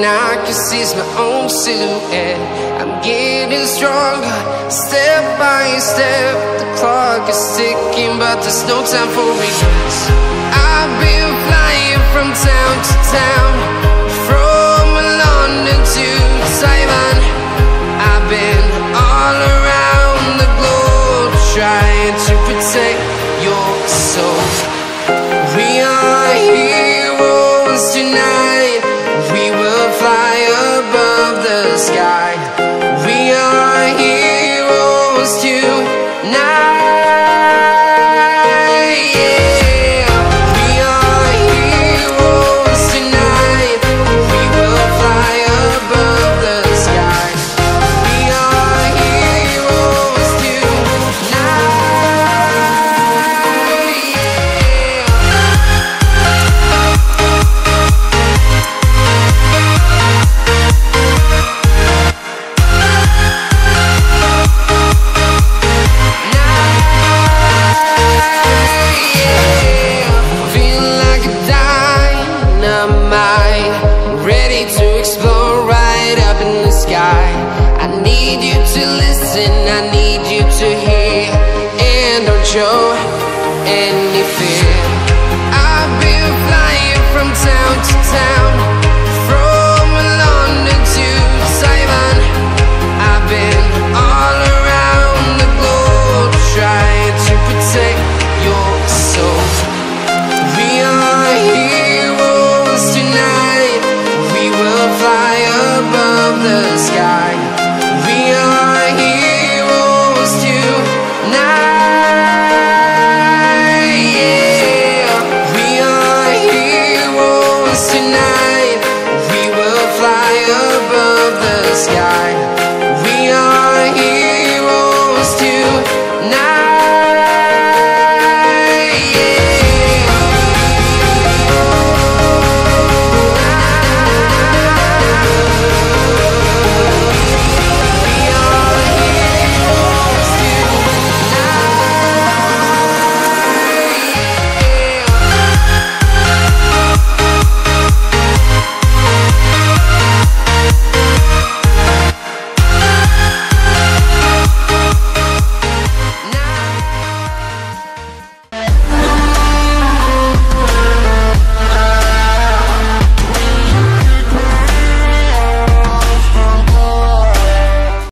I can see is my own silhouette. I'm getting stronger, step by step. The clock is ticking, but there's no time for regrets. I've been flying from town to town, from London to Taiwan. I've been all around the globe, trying to protect your soul. We are heroes tonight. We will fly above the sky. We are heroes tonight. Yeah. We are heroes tonight. We will fly above the sky. We are heroes tonight. I need you to listen, I need you to hear, and don't show any fear.